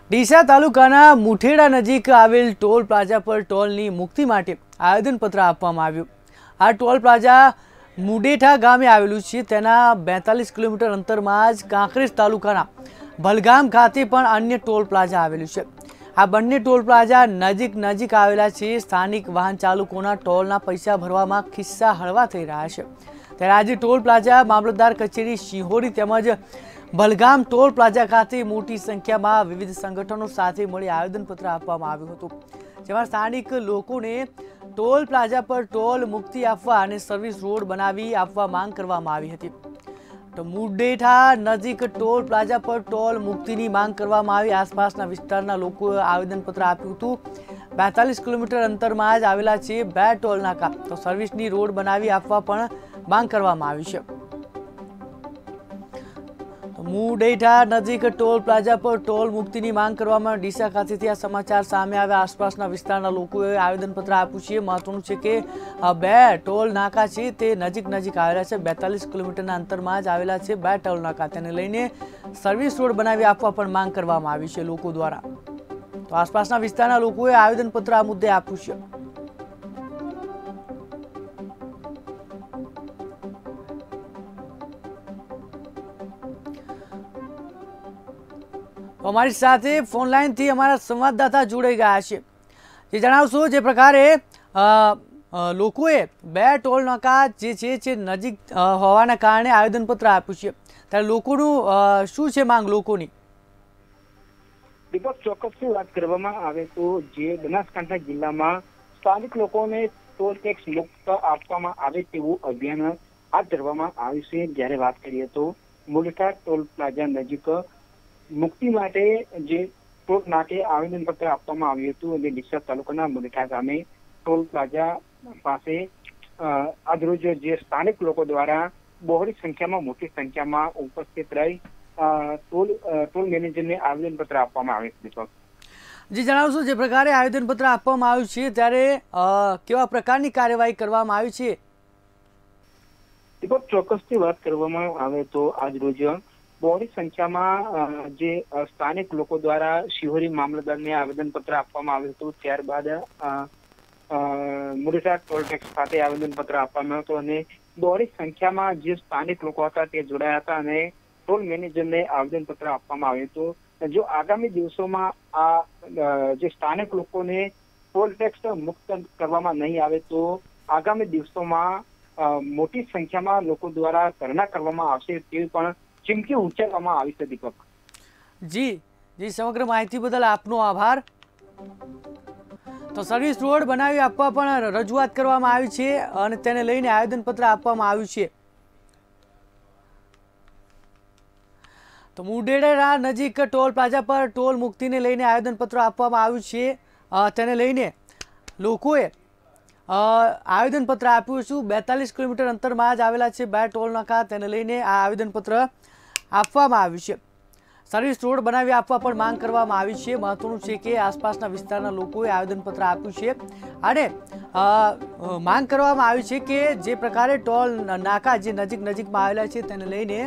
ડીસા તાલુકાના મુઠેડા નજીક આવેલ ટોલ પ્લાઝા પર ટોલની મુક્તિ માટે આવેદનપત્ર આપવામાં આવ્યું। આ ટોલ પ્લાઝા મુડેઠા ગામે આવેલું છે। તેના 42 કિલોમીટર અંતરમાં જ કાંકરેજ તાલુકાના ભલગામ ખાતે પણ અન્ય ટોલ પ્લાઝા આવેલું છે। આ બંને ટોલ પ્લાઝા નજીક આવેલા છે। સ્થાનિક વાહન ચાલકોના ટોલના પૈસા ભરવામાં ખિસ્સા હળવા થઈ રહ્યા છે। ત્યારે આજે ટોલ પ્લાઝા મામલતદાર કચેરી શિહોરી તેમજ ભલગામ ટોલ પ્લાઝા ખાતે મોટી સંખ્યામાં વિવિધ સંગઠનો સાથે મળી આવેદનપત્ર આપવામાં આવ્યું હતું, જેમાં સ્થાનિક લોકોને ટોલ પ્લાઝા પર ટોલ મુક્તિ આપવા અને સર્વિસ રોડ બનાવી આપવા માંગ કરવામાં આવી હતી। તો મુડેઠા નજીક ટોલ પ્લાઝા પર ટોલ મુક્તિની માંગ કરવામાં આવી। આસપાસના વિસ્તારના લોકોએ આવેદનપત્ર આપ્યું હતું। 42 કિલોમીટર અંતરમાં જ આવેલા છે 2 ટોલ નાકા, તો સર્વિસની રોડ બનાવી આપવા પણ માંગ કરવામાં આવી છે। મુડેઠા નજીક ટોલ પ્લાઝા પર ટોલ મુક્તિની માંગ કરવામાં ડીસા ખાતેથી આ સમાચાર સામે આવ્યા। આસપાસના વિસ્તારના લોકોએ આવેદનપત્ર આપ્યું છે। મહત્વનું છે કે 2 ટોલ નાકા છે તે નજીક આવેલા છે। 42 કિલોમીટરના અંતરમાં જ આવેલા છે 2 ટોલ નાકા, તેને લઈને સર્વિસ રોડ બનાવી આપવા પણ માંગ કરવામાં આવી છે લોકો દ્વારા। તો આસપાસના વિસ્તારના લોકોએ આવેદનપત્ર આ મુદ્દે આપ્યું છે। हमारी साथ फोन लाइन थी हमारा संवाददाता जुड़े गया है। जे जणावशो जे प्रकारे लोकोए 2 टोल नाका जे छे नजीक होवाना कारणे आवेदनपत्र आप्युं छे, त्यारे लोकोनुं शुं छे मांग लोकोनी? दीपक, ચોક્કસથી વાત કરવામાં આવે તો જે બનાસકાંઠા જિલ્લામાં સ્થાનિક લોકોને ટોલ ટેક્સ મુક્ત આપવામાં આવે તેવું અભિયાન હાથ ધરવામાં આવ્યું છે। જ્યારે વાત કરીએ તો મુડેઠા ટોલ પ્લાઝા નજીક મુક્તિ માટે જે ટોલ નાકે આવેદનપત્ર આપવામાં આવ્યું હતું અને ડીસા તાલુકાના મુડેઠા ગામે ટોલ પ્લાઝા પાસે આજરોજ જે સ્થાનિક લોકો દ્વારા બહોળી સંખ્યામાં મોટી સંખ્યામાં ઉપસ્થિત રહી ટોલ મેનેજરને આવેદનપત્ર આપવામાં આવ્યું છે। દીપક, જી જણાવશો જે પ્રકારે આવેદનપત્ર આપવામાં આવ્યું છે ત્યારે કેવા પ્રકારની કાર્યવાહી કરવામાં આવી છે? દીપક, ચોક્કસથી વાત કરવામાં આવે તો આજરોજ બહોળી સંખ્યામાં જે સ્થાનિક લોકો દ્વારા શિહોરી મામલતદારને આવેદનપત્ર આપવામાં આવ્યું હતું। ત્યારબાદ મુડેઠા ટોલ ટેક્સ ખાતે આવેદનપત્ર આપવામાં હતું અને બહોળી સંખ્યામાં જે સ્થાનિક લોકો હતા તે જોડાયા હતા અને ટોલ મેનેજરને આવેદનપત્ર આપવામાં આવ્યું હતું। જો આગામી દિવસોમાં આ જે સ્થાનિક લોકોને ટોલ ટેક્સ મુક્ત કરવામાં નહીં આવે તો આગામી દિવસોમાં મોટી સંખ્યામાં લોકો દ્વારા ધરણા કરવામાં આવશે તેવી પણ ચીમકી ઉચ્ચારવામાં આવી છે। દીપક જી સમગ્ર માહિતી બદલ આપનો આભાર। તો સર્વિસ રોડ બનાવી આપવા પણ રજૂઆત કરવામાં આવી છે અને તેને લઈને આવેદનપત્ર આપવામાં આવ્યું છે। તો મુડેઠા નજીક ટોલ પ્લાઝા પર ટોલ મુક્તિને લઈને આવેદનપત્ર આપવામાં આવ્યું છે। તેને લઈને લોકોએ આવેદનપત્ર આપ્યું છે। 42 કિલોમીટર અંતરમાં જ આવેલા છે 2 ટોલ નાકા, તેને લઈને આ આવેદનપત્ર આપવામાં આવ્યું છે। સર્વિસ રોડ બનાવી આપવા પણ માંગ કરવામાં આવી છે। મહત્વનું છે કે આસપાસના વિસ્તારના લોકોએ આવેદનપત્ર આપ્યું છે અને માંગ કરવામાં આવી છે કે જે પ્રકારે ટોલ નાકા જે નજીકમાં આવેલા છે તેને લઈને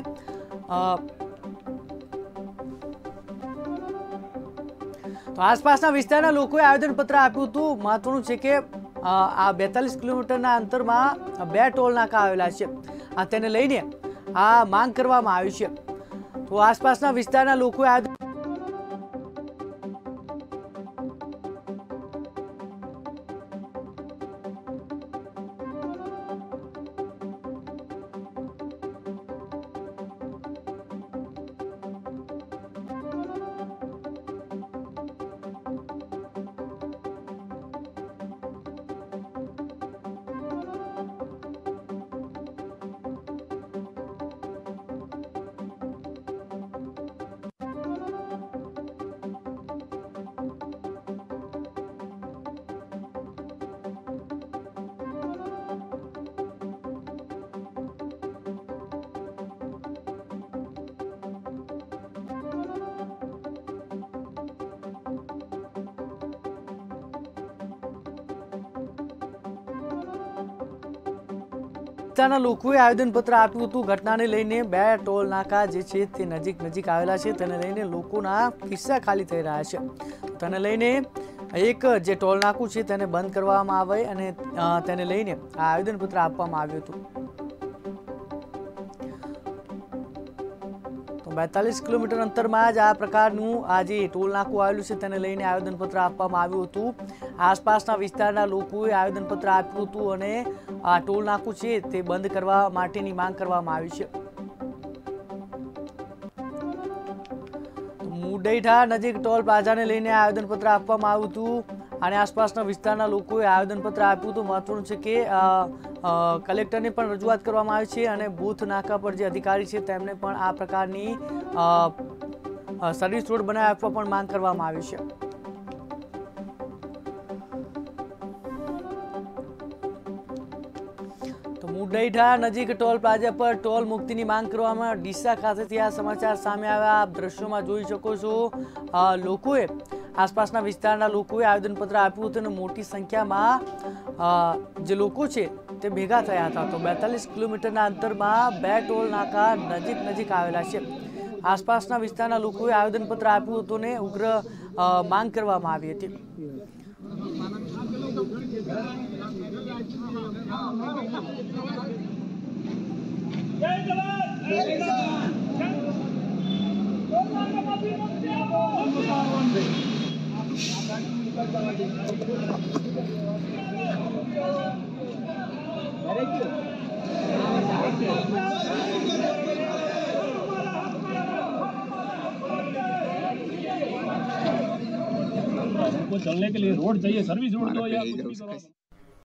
તો આસપાસના વિસ્તારના લોકોએ આવેદનપત્ર આપ્યું હતું। મહત્વનું છે કે આ 42 કિલોમીટરના અંતરમાં 2 ટોલ નાકા આવેલા છે, તેને લઈને આ માંગ કરવામાં આવી છે। તો આસપાસના વિસ્તારના લોકોએ વિસ્તારના લોકોએ આવેદનપત્ર આપ્યું હતું। ઘટનાને લઈને 2 ટોલ નાકા જે છે તે નજીક આવેલા છે, તેને લઈને લોકોના ખિસ્સા ખાલી થઈ રહ્યા છે। તેને લઈને એક જે ટોલ નાકું છે તેને બંધ કરવામાં આવે અને તેને લઈને આ આવેદનપત્ર આપવામાં આવ્યું હતું। તો 42 કિલોમીટર અંતરમાં જ આ પ્રકારનું આ જે ટોલ નાકું આવેલું છે તેને લઈને આવેદનપત્ર આપવામાં આવ્યું હતું। આસપાસના વિસ્તારના લોકોએ આવેદનપત્ર આપ્યું હતું અને આ ટોલ નાકું છે તે બંધ કરવા માટેની માંગ કરવામાં આવી છે। મુડેઠા નજીક ટોલ પ્લાઝાને લઈને આવેદનપત્ર આપવામાં આવ્યું હતું અને આસપાસના વિસ્તારના લોકોએ આવેદનપત્ર આપ્યું હતું। મહત્વનું છે કે કલેક્ટરને પણ રજૂઆત કરવામાં આવી છે અને બૂથ નાકા પર જે અધિકારી છે તેમને પણ આ પ્રકારની સર્વિસ રોડ બનાવી આપવા પણ માંગ કરવામાં આવી છે। તો મુડેઠા નજીક ટોલ પ્લાઝા પર ટોલ મુક્તિની માંગ કરવામાં ડીસા ખાતેથી આ સમાચાર સામે આવ્યા। આપ દ્રશ્યોમાં જોઈ શકો છો, લોકોએ આસપાસના વિસ્તારના લોકોએ આવેદનપત્ર આપ્યું હતું અને મોટી સંખ્યામાં જે લોકો છે તે ભેગા થયા હતા। તો 42 કિલોમીટરના અંતરમાં 2 ટોલ નાકા નજીક આવેલા છે। આસપાસના વિસ્તારના લોકોએ આવેદનપત્ર આપ્યું હતું અને ઉગ્ર માંગ કરવામાં આવી હતી। चलने के लिए रोड चाहिए, सर्विस रोड दो या कुछ भी करो।